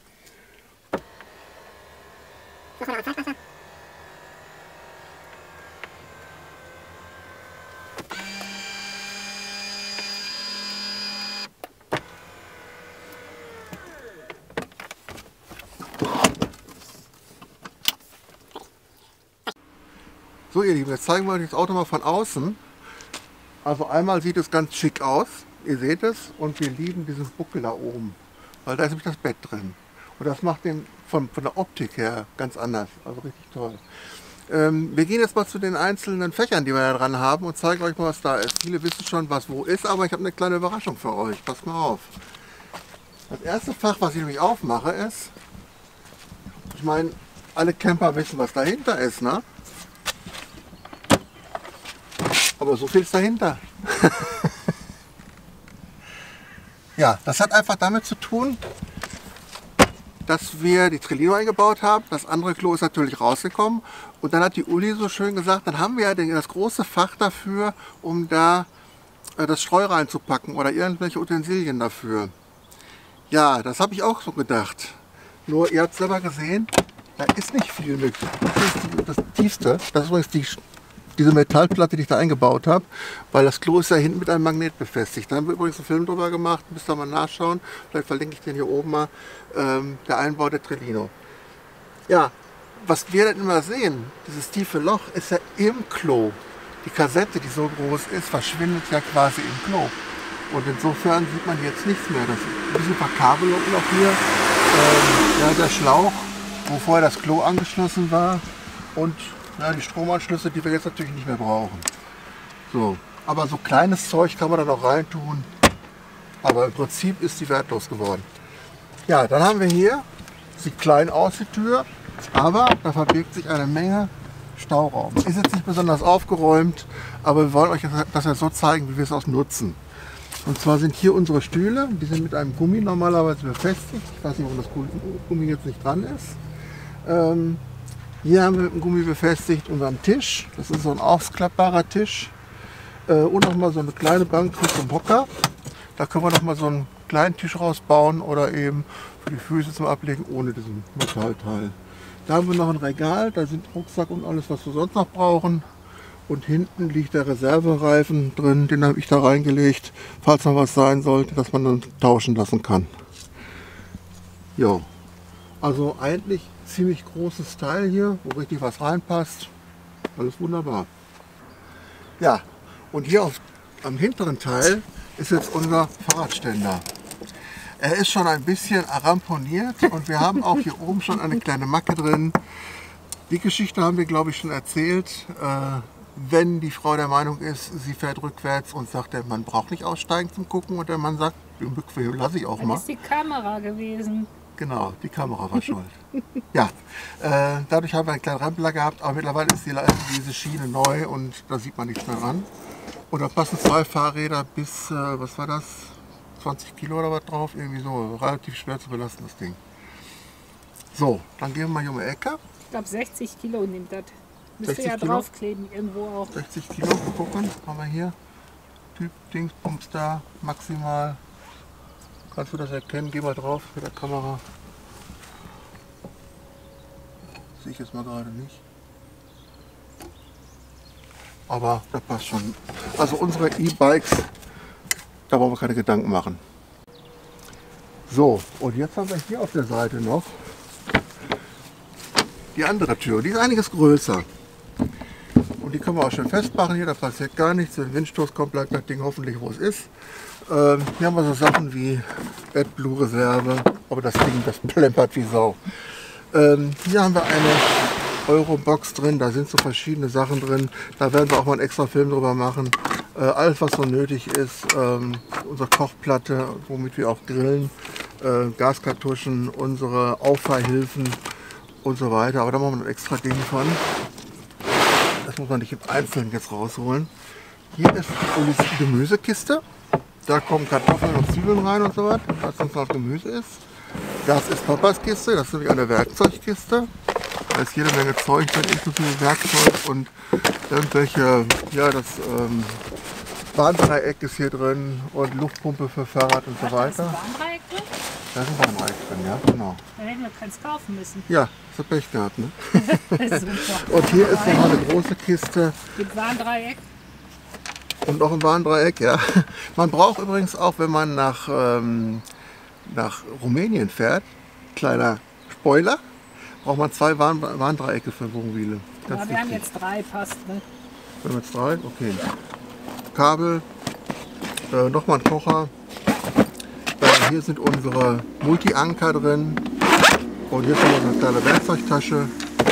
So ihr Lieben, jetzt zeigen wir euch das Auto mal von außen. Also einmal sieht es ganz schick aus, ihr seht es, und wir lieben diesen Buckel da oben, weil da ist nämlich das Bett drin. Und das macht den von, von der Optik her ganz anders, also richtig toll. Ähm, wir gehen jetzt mal zu den einzelnen Fächern, die wir da dran haben, und zeigen euch mal, was da ist. Viele wissen schon, was wo ist, aber ich habe eine kleine Überraschung für euch, passt mal auf. Das erste Fach, was ich nämlich aufmache, ist, ich meine, alle Camper wissen, was dahinter ist, ne? Aber so viel ist dahinter. Ja, das hat einfach damit zu tun, dass wir die Trillino eingebaut haben. Das andere Klo ist natürlich rausgekommen. Und dann hat die Uli so schön gesagt, dann haben wir ja das große Fach dafür, um da das Streu reinzupacken oder irgendwelche Utensilien dafür. Ja, das habe ich auch so gedacht. Nur, ihr habt es selber gesehen, da ist nicht viel mit. Das ist das Tiefste. Das ist übrigens die diese Metallplatte, die ich da eingebaut habe, weil das Klo ist ja hinten mit einem Magnet befestigt. Da haben wir übrigens einen Film drüber gemacht, müsst ihr mal nachschauen. Vielleicht verlinke ich den hier oben mal, ähm, der Einbau der Trillino. Ja, was wir dann immer sehen, dieses tiefe Loch ist ja im Klo. Die Kassette, die so groß ist, verschwindet ja quasi im Klo. Und insofern sieht man jetzt nichts mehr. Das ist ein bisschen Verkabelung noch hier. Ähm, ja, der Schlauch, wo vorher das Klo angeschlossen war, und ja, die Stromanschlüsse, die wir jetzt natürlich nicht mehr brauchen. So, aber so kleines Zeug kann man da noch rein tun. Aber im Prinzip ist die wertlos geworden. Ja, dann haben wir hier, sieht klein aus die Tür, aber da verbirgt sich eine Menge Stauraum. Ist jetzt nicht besonders aufgeräumt, aber wir wollen euch das ja so zeigen, wie wir es auch nutzen. Und zwar sind hier unsere Stühle, die sind mit einem Gummi normalerweise befestigt. Ich weiß nicht, warum das Gummi jetzt nicht dran ist. Ähm, Hier haben wir mit dem Gummi befestigt unseren Tisch. Das ist so ein ausklappbarer Tisch. Äh, und noch mal so eine kleine Bank zum Hocker. Da können wir noch mal so einen kleinen Tisch rausbauen oder eben für die Füße zum Ablegen ohne diesen Metallteil. Da haben wir noch ein Regal, da sind Rucksack und alles, was wir sonst noch brauchen. Und hinten liegt der Reservereifen drin, den habe ich da reingelegt, falls noch was sein sollte, dass man dann tauschen lassen kann. Ja, also eigentlich ziemlich großes Teil hier, wo richtig was reinpasst. Alles wunderbar. Ja, und hier auf, am hinteren Teil ist jetzt unser Fahrradständer. Er ist schon ein bisschen ramponiert und wir haben auch hier oben schon eine kleine Macke drin. Die Geschichte haben wir, glaube ich, schon erzählt. Äh, wenn die Frau der Meinung ist, sie fährt rückwärts und sagt, der Mann braucht nicht aussteigen zum Gucken und der Mann sagt, bequem lasse ich auch mal. Das ist die Kamera gewesen. Genau, die Kamera war schuld. Ja, äh, dadurch haben wir einen kleinen Rempler gehabt, aber mittlerweile ist die, diese Schiene neu und da sieht man nichts mehr ran. Und da passen zwei Fahrräder bis, äh, was war das, zwanzig Kilo oder was drauf, irgendwie so, relativ schwer zu belasten das Ding. So, dann gehen wir mal hier um die Ecke. Ich glaube sechzig Kilo nimmt das. Müsste ja Kilo? draufkleben irgendwo auch. sechzig Kilo, wir gucken, haben wir hier. Typ Dings, Pumps da, maximal. Kannst du das erkennen? Geh mal drauf mit der Kamera. Sehe ich jetzt mal gerade nicht. Aber das passt schon. Also unsere E-Bikes, da brauchen wir keine Gedanken machen. So, und jetzt haben wir hier auf der Seite noch die andere Tür. Die ist einiges größer. Und die können wir auch schön festmachen hier, da passiert gar nichts. Wenn ein Windstoß kommt, bleibt das Ding hoffentlich, wo es ist. Ähm, hier haben wir so Sachen wie AdBlue-Reserve, aber das Ding, das plempert wie Sau. Ähm, hier haben wir eine Euro-Box drin, da sind so verschiedene Sachen drin. Da werden wir auch mal einen extra Film drüber machen. Äh, alles, was so nötig ist. Ähm, unsere Kochplatte, womit wir auch grillen. Äh, Gaskartuschen, unsere Auffahrhilfen und so weiter. Aber da machen wir ein extra Ding von. Das muss man nicht im Einzelnen jetzt rausholen. Hier ist die Gemüsekiste. Da kommen Kartoffeln und Zwiebeln rein und so was, was sonst noch Gemüse ist. Das ist Papas Kiste, das ist nämlich eine Werkzeugkiste. Da ist jede Menge Zeug drin, inklusive Werkzeug und irgendwelche, ja, das ähm, Warndreieck ist hier drin und Luftpumpe für Fahrrad und so weiter. Da ist ein Warndreieck drin? Da ist ein Warndreieck drin, ja, genau. Da hätten wir keins kaufen müssen. Ja, das hat Pech gehabt, ne? Super. Und hier ist noch eine große Kiste. Mit Warndreieck? Und noch ein Warndreieck, ja. Man braucht übrigens auch, wenn man nach, ähm, nach Rumänien fährt, kleiner Spoiler, braucht man zwei Warn Warndreiecke für Wohnmobile. Ja, wir haben jetzt drei, passt, ne? Wir haben jetzt drei, okay. Kabel, äh, nochmal ein Kocher. Äh, hier sind unsere Multi-Anker drin. Und hier ist noch eine kleine Werkzeugtasche.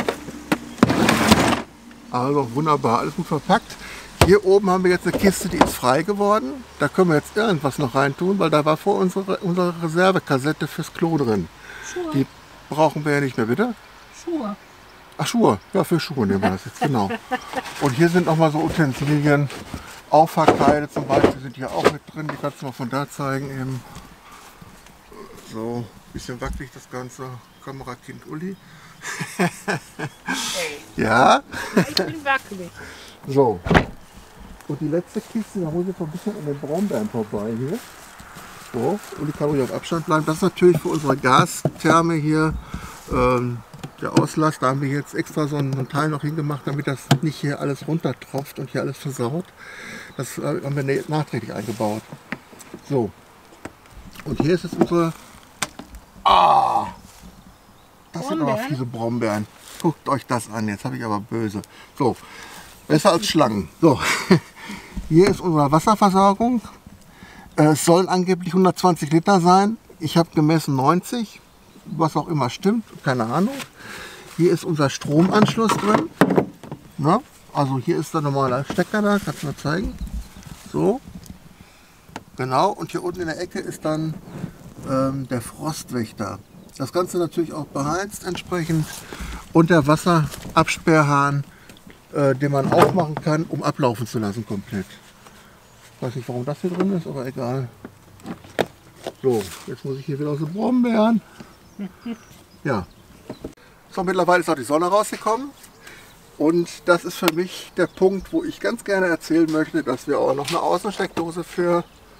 Also wunderbar, alles gut verpackt. Hier oben haben wir jetzt eine Kiste, die ist frei geworden. Da können wir jetzt irgendwas noch rein tun, weil da war vor unsere, unsere Reservekassette fürs Klo drin. Schuhe. Die brauchen wir ja nicht mehr, bitte? Schuhe. Ach, Schuhe. Ja, für Schuhe nehmen wir das jetzt, genau. Und hier sind noch mal so Utensilien. Auffahrkleide zum Beispiel sind hier auch mit drin. Die kannst du mal von da zeigen eben. So, ein bisschen wackelig das Ganze. Kamerakind Uli. Hey. Ja? Ja, ich bin wackelig. So. Und die letzte Kiste, da muss ich jetzt noch ein bisschen an den Brombeeren vorbei hier. So, und die kann ruhig auf Abstand bleiben. Das ist natürlich für unsere Gastherme hier ähm, der Auslass. Da haben wir jetzt extra so ein Teil noch hingemacht, damit das nicht hier alles runtertropft und hier alles versaut. Das haben wir nachträglich eingebaut. So. Und hier ist jetzt unsere... Ah! Das sind aber fiese Brombeeren. Guckt euch das an, jetzt habe ich aber böse. So, besser als Schlangen. So, hier ist unsere Wasserversorgung. Es sollen angeblich hundertzwanzig Liter sein. Ich habe gemessen neunzig, was auch immer stimmt, keine Ahnung. Hier ist unser Stromanschluss drin. Na, also hier ist der normale Stecker da, kannst du mal zeigen. So, genau. Und hier unten in der Ecke ist dann ähm, der Frostwächter. Das Ganze natürlich auch beheizt entsprechend und der Wasserabsperrhahn, äh, den man aufmachen kann, um ablaufen zu lassen komplett. Ich weiß nicht, warum das hier drin ist, aber egal. So, jetzt muss ich hier wieder aus den Brombeeren. Ja. So, mittlerweile ist auch die Sonne rausgekommen. Und das ist für mich der Punkt, wo ich ganz gerne erzählen möchte, dass wir auch noch eine Außensteckdose für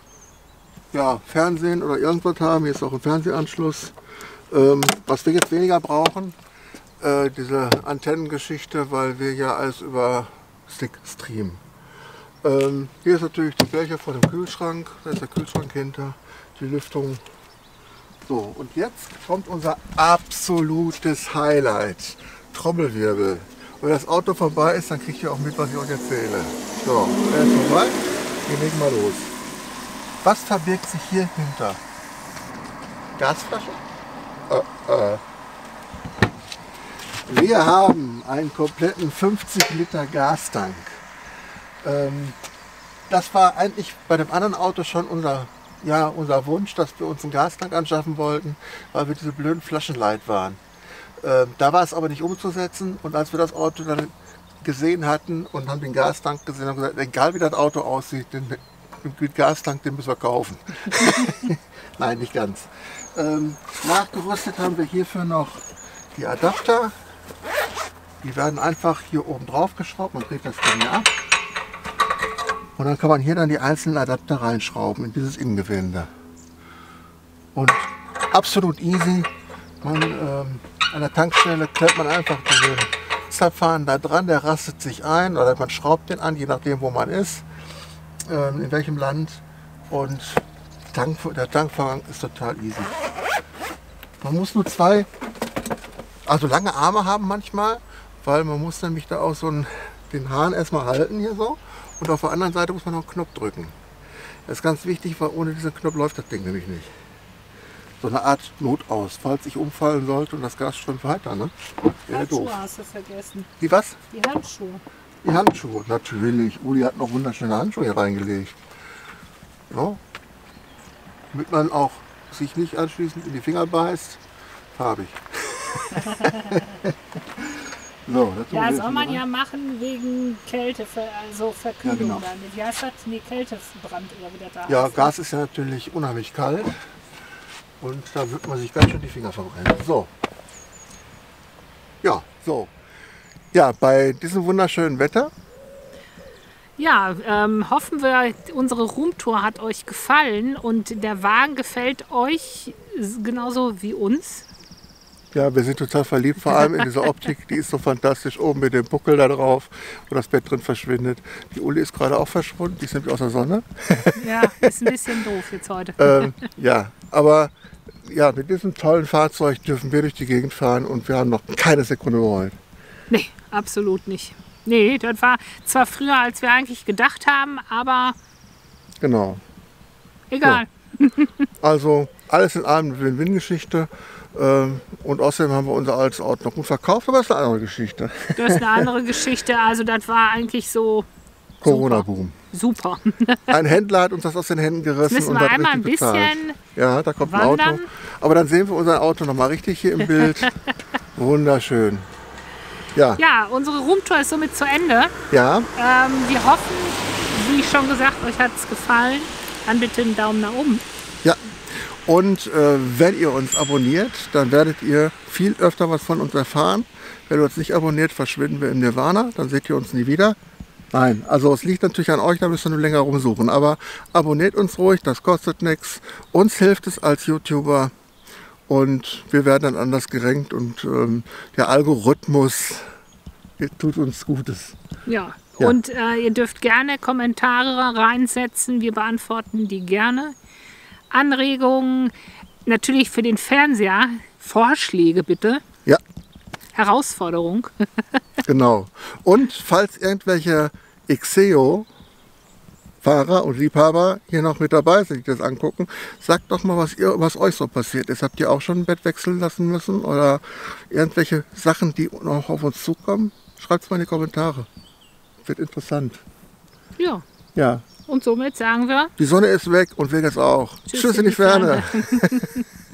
ja, Fernsehen oder irgendwas haben. Hier ist auch ein Fernsehanschluss. Ähm, was wir jetzt weniger brauchen, äh, diese Antennengeschichte, weil wir ja alles über Stick streamen. Ähm, hier ist natürlich die Bleche vor dem Kühlschrank, da ist der Kühlschrank hinter, die Lüftung. So, und jetzt kommt unser absolutes Highlight, Trommelwirbel. Wenn das Auto vorbei ist, dann kriegt ihr auch mit, was ich euch erzähle. So, er ist vorbei, wir legen mal los. Was verbirgt sich hier hinter? Gasflasche? Äh, äh. Wir haben einen kompletten fünfzig Liter Gastank. Ähm, das war eigentlich bei dem anderen Auto schon unser, ja, unser Wunsch, dass wir uns einen Gastank anschaffen wollten, weil wir diese blöden Flaschen leid waren. Ähm, da war es aber nicht umzusetzen und als wir das Auto dann gesehen hatten und haben den Gastank gesehen, haben gesagt, egal wie das Auto aussieht, den, den Gastank, den müssen wir kaufen. Nein, nicht ganz. Ähm, nachgerüstet haben wir hierfür noch die Adapter. Die werden einfach hier oben drauf geschraubt, man dreht das Ding ab. Und dann kann man hier dann die einzelnen Adapter reinschrauben in dieses Innengewinde. Und absolut easy. Man, ähm, an der Tankstelle klemmt man einfach den Zapfhahn da dran, der rastet sich ein oder man schraubt den an, je nachdem wo man ist, ähm, in welchem Land. Und Tank, der Tankvorgang ist total easy. Man muss nur zwei, also lange Arme haben manchmal, weil man muss nämlich da auch so einen, den Hahn erstmal halten hier so. Und auf der anderen Seite muss man noch einen Knopf drücken. Das ist ganz wichtig, weil ohne diesen Knopf läuft das Ding nämlich nicht. So eine Art Notaus, falls ich umfallen sollte und das Gas strömt weiter. Ne? Handschuhe hast du vergessen. Die was? Die Handschuhe. Die Handschuhe, natürlich. Uli hat noch wunderschöne Handschuhe hier reingelegt. Ja. Damit man auch sich nicht anschließend in die Finger beißt. Farbig. So, ja, soll man ja machen wegen Kälte, also Verkühlung. Ja, genau. Dann. Wie heißt das? Nee, Kältebrand oder wieder da. Ja, heißt. Gas ist ja natürlich unheimlich kalt und da wird man sich ganz schön die Finger verbrennen. So. Ja, so. Ja, bei diesem wunderschönen Wetter. Ja, ähm, hoffen wir, unsere Roomtour hat euch gefallen und der Wagen gefällt euch genauso wie uns. Ja, wir sind total verliebt, vor allem in dieser Optik, die ist so fantastisch, oben mit dem Buckel da drauf, wo das Bett drin verschwindet. Die Uli ist gerade auch verschwunden, die ist nämlich aus der Sonne. Ja, ist ein bisschen doof jetzt heute. ähm, ja, aber ja, mit diesem tollen Fahrzeug dürfen wir durch die Gegend fahren und wir haben noch keine Sekunde bereut. Nee, absolut nicht. Nee, das war zwar früher, als wir eigentlich gedacht haben, aber genau. Egal. Ja. Also alles in allem eine Win-Win-Geschichte. Und außerdem haben wir unser altes Auto noch gut verkauft, aber das ist eine andere Geschichte. Das ist eine andere Geschichte. Also das war eigentlich so Corona-Boom. Super. Ein Händler hat uns das aus den Händen gerissen Jetzt müssen und wir hat einmal ein richtig bezahlt. bisschen Ja, da kommt wandern. ein Auto. Aber dann sehen wir unser Auto noch mal richtig hier im Bild. Wunderschön. Ja. Ja, unsere Roomtour ist somit zu Ende. Ja. Ähm, wir hoffen, wie schon gesagt, euch hat es gefallen. Dann bitte einen Daumen nach oben. Ja. Und äh, wenn ihr uns abonniert, dann werdet ihr viel öfter was von uns erfahren. Wenn ihr uns nicht abonniert, verschwinden wir im Nirvana. Dann seht ihr uns nie wieder. Nein, also es liegt natürlich an euch, da müsst ihr nur länger rumsuchen. Aber abonniert uns ruhig, das kostet nichts. Uns hilft es als YouTuber. Und wir werden dann anders gerankt. Und ähm, der Algorithmus tut uns Gutes. Ja, Ja. und äh, ihr dürft gerne Kommentare reinsetzen. Wir beantworten die gerne. Anregungen, natürlich für den Fernseher, Vorschläge bitte, Ja, Herausforderung. genau. Und falls irgendwelche Xeo-Fahrer und Liebhaber hier noch mit dabei sind, die das angucken, sagt doch mal, was, ihr, was euch so passiert ist. Habt ihr auch schon ein Bett wechseln lassen müssen oder irgendwelche Sachen, die noch auf uns zukommen? Schreibt es mal in die Kommentare. Wird interessant. Ja, Ja. und somit sagen wir Die Sonne ist weg und wir jetzt auch. Tschüss Tschüss in in die die Ferne. Ferne.